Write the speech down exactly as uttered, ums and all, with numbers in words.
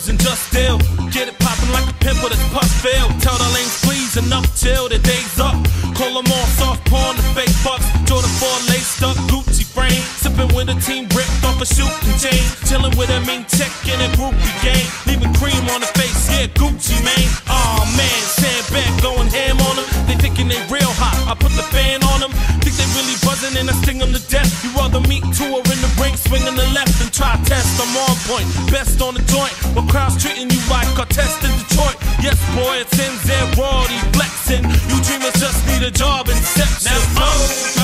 deals and just deal. Get it poppin' like a pimple that's puff filled. Tell the lanes please enough till the day's up. Call them all soft porn, the fake bucks. Jordan four laced up, Gucci frame. Sippin' with a team ripped off a shooting chain. Chillin' with a mean tech in a groupie game. Leaving cream on the face, yeah, Gucci man. Aw man, stand back, going ham on them. They thinking they real hot, I put the fan on them. Think they really buzzing and I sting them to death. You rather meet two or in the ring, swinging the left and try test. I'm on point, best on the joint. While crowds treating you like a test in Detroit. Yes boy, it's in there, royalty flexing. You dreamers just need a job inception. Now, oh.